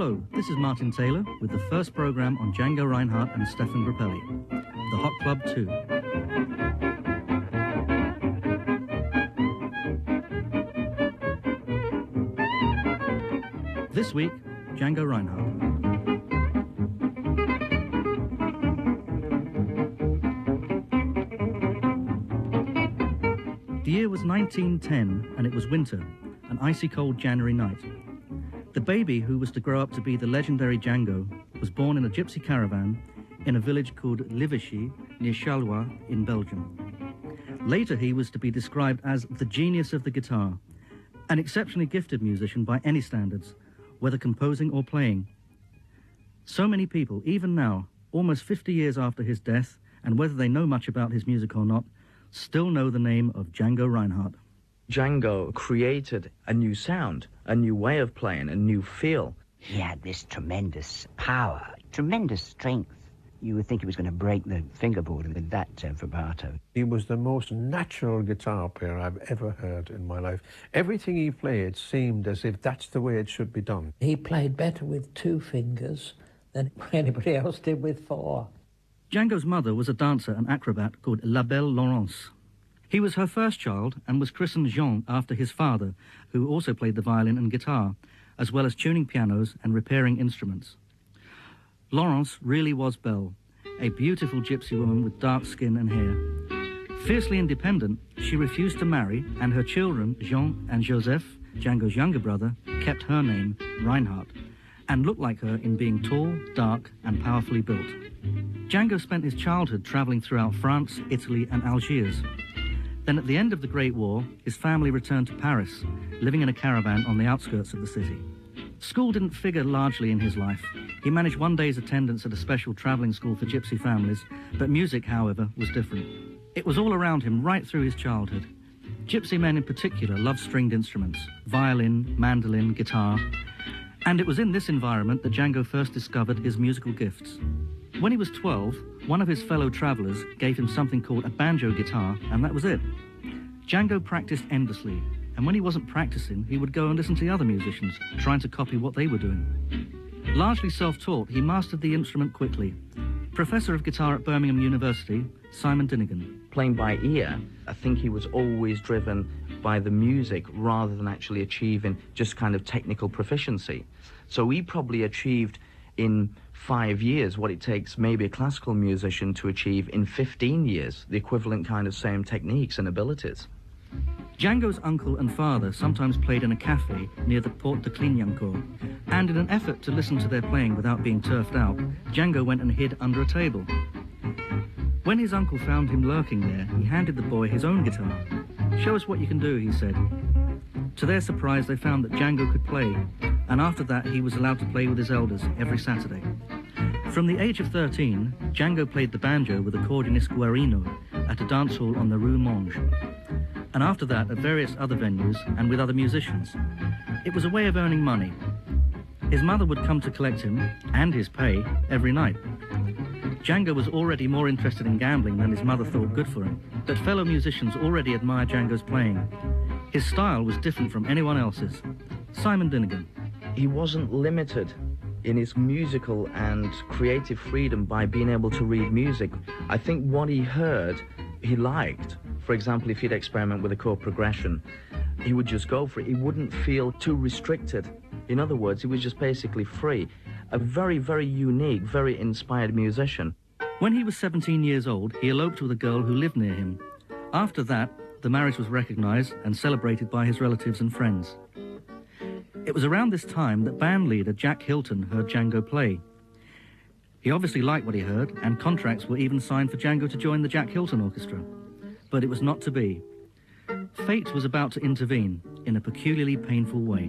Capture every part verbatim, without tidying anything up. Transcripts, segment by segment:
Hello, this is Martin Taylor with the first program on Django Reinhardt and Stefan Grappelli, The Hot Club two. This week, Django Reinhardt. The year was nineteen ten and it was winter, an icy cold January night. The baby who was to grow up to be the legendary Django was born in a gypsy caravan in a village called Liveshy near Charleroi in Belgium. Later he was to be described as the genius of the guitar, an exceptionally gifted musician by any standards, whether composing or playing. So many people, even now, almost fifty years after his death, and whether they know much about his music or not, still know the name of Django Reinhardt. Django created a new sound, a new way of playing, a new feel. He had this tremendous power, tremendous strength. You would think he was going to break the fingerboard with that uh, vibrato. He was the most natural guitar player I've ever heard in my life. Everything he played seemed as if that's the way it should be done. He played better with two fingers than anybody else did with four. Django's mother was a dancer and acrobat called La Belle Laurence. He was her first child and was christened Jean after his father, who also played the violin and guitar, as well as tuning pianos and repairing instruments. Laurence really was Belle, a beautiful gypsy woman with dark skin and hair. Fiercely independent, she refused to marry, and her children, Jean and Joseph, Django's younger brother, kept her name, Reinhardt, and looked like her in being tall, dark, and powerfully built. Django spent his childhood traveling throughout France, Italy, and Algiers. Then at the end of the Great War, his family returned to Paris, living in a caravan on the outskirts of the city. School didn't figure largely in his life. He managed one day's attendance at a special traveling school for gypsy families, but music, however, was different. It was all around him right through his childhood. Gypsy men in particular loved stringed instruments, violin, mandolin, guitar, and it was in this environment that Django first discovered his musical gifts. When he was twelve, one of his fellow travelers gave him something called a banjo guitar, and that was it. Django practiced endlessly, and when he wasn't practicing, he would go and listen to the other musicians, trying to copy what they were doing. Largely self-taught, he mastered the instrument quickly. Professor of guitar at Birmingham University, Simon Dinnigan. Playing by ear, I think he was always driven by the music rather than actually achieving just kind of technical proficiency. So he probably achieved in five years what it takes maybe a classical musician to achieve in fifteen years, the equivalent kind of same techniques and abilities. Django's uncle and father sometimes played in a cafe near the Porte de Clignancourt, and in an effort to listen to their playing without being turfed out, Django went and hid under a table. When his uncle found him lurking there, he handed the boy his own guitar. "Show us what you can do," he said. To their surprise, they found that Django could play, and after that he was allowed to play with his elders every Saturday. From the age of thirteen, Django played the banjo with accordionist Guarino at a dance hall on the Rue Monge, and after that at various other venues and with other musicians. It was a way of earning money. His mother would come to collect him, and his pay, every night. Django was already more interested in gambling than his mother thought good for him, but fellow musicians already admired Django's playing. His style was different from anyone else's. Simon Dinnigan. He wasn't limited in his musical and creative freedom by being able to read music. I think what he heard, he liked. For example, if he'd experiment with a chord progression, he would just go for it. He wouldn't feel too restricted. In other words, he was just basically free. A very, very unique, very inspired musician. When he was seventeen years old, he eloped with a girl who lived near him. After that, the marriage was recognized and celebrated by his relatives and friends. It was around this time that band leader Jack Hilton heard Django play. He obviously liked what he heard, and contracts were even signed for Django to join the Jack Hilton Orchestra. But it was not to be. Fate was about to intervene in a peculiarly painful way.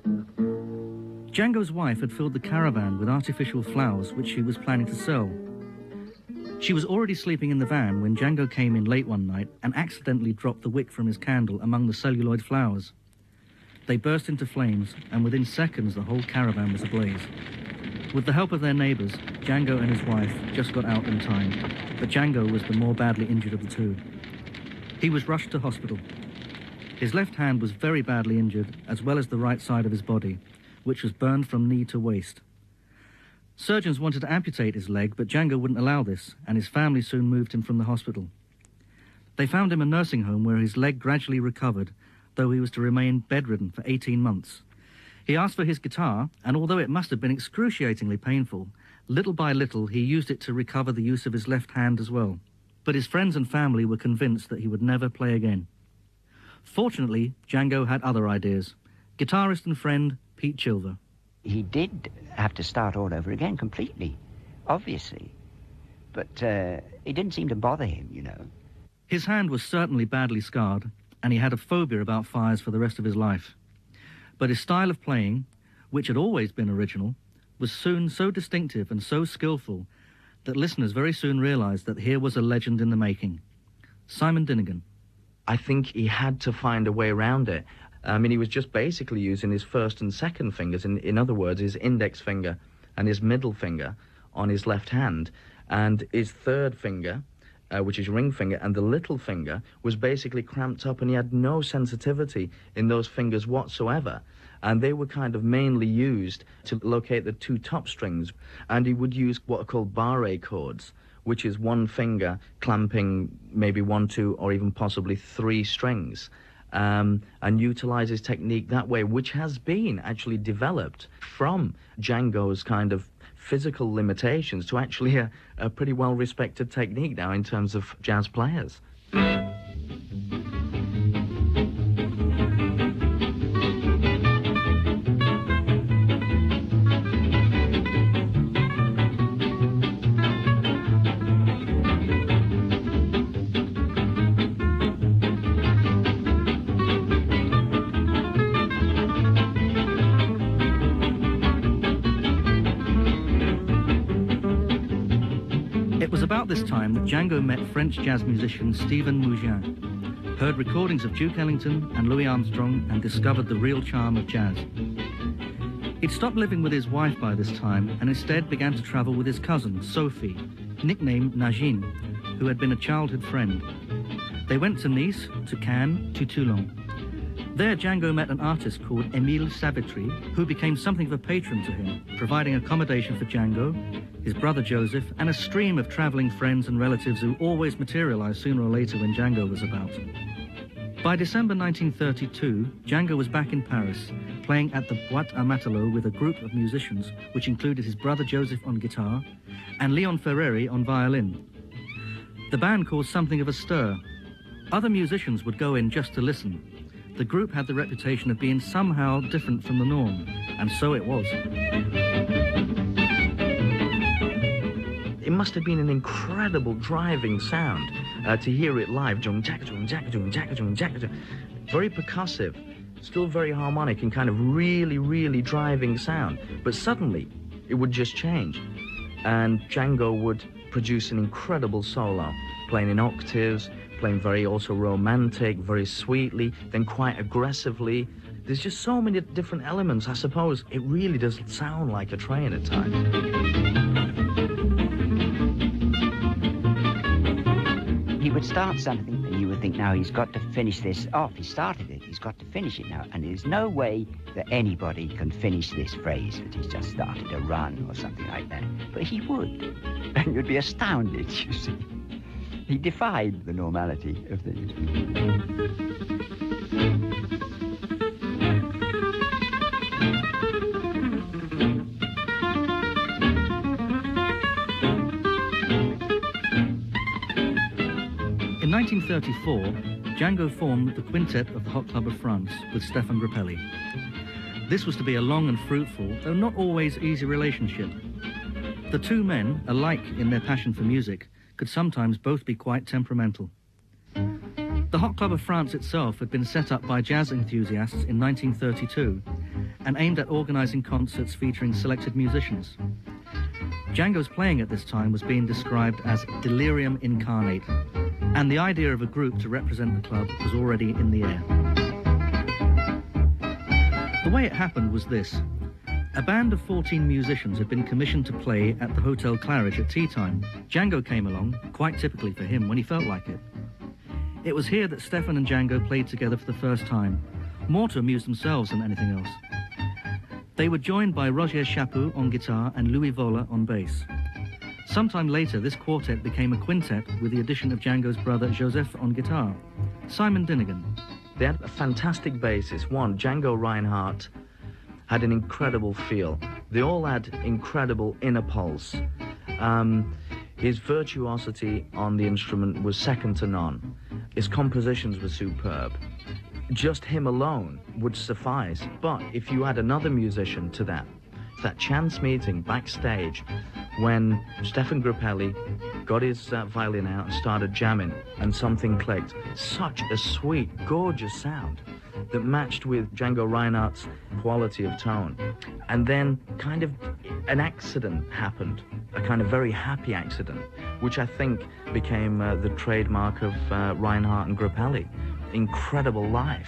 Django's wife had filled the caravan with artificial flowers which she was planning to sell. She was already sleeping in the van when Django came in late one night and accidentally dropped the wick from his candle among the celluloid flowers. They burst into flames, and within seconds the whole caravan was ablaze. With the help of their neighbours, Django and his wife just got out in time, but Django was the more badly injured of the two. He was rushed to hospital. His left hand was very badly injured, as well as the right side of his body, which was burned from knee to waist. Surgeons wanted to amputate his leg, but Django wouldn't allow this, and his family soon moved him from the hospital. They found him a nursing home where his leg gradually recovered, though he was to remain bedridden for eighteen months. He asked for his guitar, and although it must have been excruciatingly painful, little by little he used it to recover the use of his left hand as well. But his friends and family were convinced that he would never play again. Fortunately, Django had other ideas. Guitarist and friend Pete Chilver. He did have to start all over again completely, obviously. But uh, it didn't seem to bother him, you know. His hand was certainly badly scarred, and he had a phobia about fires for the rest of his life. But his style of playing, which had always been original, was soon so distinctive and so skillful that listeners very soon realized that here was a legend in the making. Simon Dinnigan. I think he had to find a way around it. I mean, he was just basically using his first and second fingers, in, in other words, his index finger and his middle finger on his left hand, and his third finger, uh, which is ring finger, and the little finger was basically cramped up, and he had no sensitivity in those fingers whatsoever. And they were kind of mainly used to locate the two top strings, and he would use what are called barre chords, which is one finger clamping maybe one, two, or even possibly three strings. Um, and utilize his technique that way, which has been actually developed from Django's kind of physical limitations to actually a, a pretty well-respected technique now in terms of jazz players. About this time that Django met French jazz musician Stephen Mougin, heard recordings of Duke Ellington and Louis Armstrong, and discovered the real charm of jazz. He'd stopped living with his wife by this time and instead began to travel with his cousin, Sophie, nicknamed Najine, who had been a childhood friend. They went to Nice, to Cannes, to Toulon. There Django met an artist called Émile Savitry, who became something of a patron to him, providing accommodation for Django, his brother Joseph, and a stream of travelling friends and relatives who always materialised sooner or later when Django was about. By December nineteen thirty-two, Django was back in Paris, playing at the Boîte à Matelot with a group of musicians, which included his brother Joseph on guitar and Leon Ferreri on violin. The band caused something of a stir. Other musicians would go in just to listen. The group had the reputation of being somehow different from the norm, and so it was. It must have been an incredible driving sound uh, to hear it live. Very percussive, still very harmonic, and kind of really, really driving sound. But suddenly, it would just change, and Django would produce an incredible solo, playing in octaves, playing very also romantic, very sweetly, then quite aggressively. There's just so many different elements. I suppose it really does sound like a train at times. He would start something and you would think, now he's got to finish this off. He started it, he's got to finish it now. And there's no way that anybody can finish this phrase that he's just started a run or something like that. But he would. And you'd be astounded, you see. He defied the normality of things. In nineteen thirty-four, Django formed the Quintet of the Hot Club of France with Stéphane Grappelli. This was to be a long and fruitful, though not always easy relationship. The two men, alike in their passion for music, could sometimes both be quite temperamental. The Hot Club of France itself had been set up by jazz enthusiasts in nineteen thirty-two and aimed at organising concerts featuring selected musicians. Django's playing at this time was being described as delirium incarnate, and the idea of a group to represent the club was already in the air. The way it happened was this. A band of fourteen musicians had been commissioned to play at the Hotel Claridge at tea time. Django came along, quite typically for him, when he felt like it. It was here that Stéphane and Django played together for the first time, more to amuse themselves than anything else. They were joined by Roger Chaput on guitar and Louis Voller on bass. Sometime later, this quartet became a quintet with the addition of Django's brother Joseph on guitar. Simon Dinnigan. They had a fantastic bassist. One, Django Reinhardt, had an incredible feel. They all had incredible inner pulse. Um, his virtuosity on the instrument was second to none. His compositions were superb. Just him alone would suffice, but if you add another musician to that, that chance meeting backstage when Stefan Grappelli got his uh, violin out and started jamming and something clicked. Such a sweet, gorgeous sound that matched with Django Reinhardt's quality of tone. And then kind of an accident happened, a kind of very happy accident, which I think became uh, the trademark of uh, Reinhardt and Grappelli. Incredible life.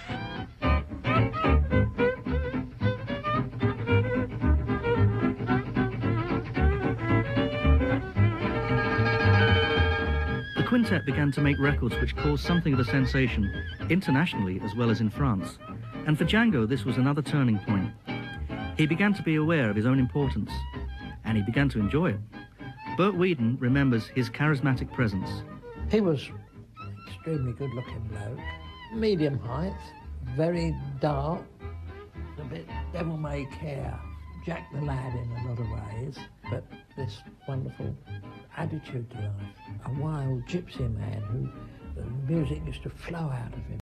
The quintet began to make records which caused something of a sensation, internationally as well as in France. And for Django, this was another turning point. He began to be aware of his own importance, and he began to enjoy it. Bert Weedon remembers his charismatic presence. He was an extremely good-looking bloke, medium height, very dark, a bit devil-may-care, Jack the Lad in a lot of ways, but this wonderful attitude to life. A wild gypsy man who the music used to flow out of him.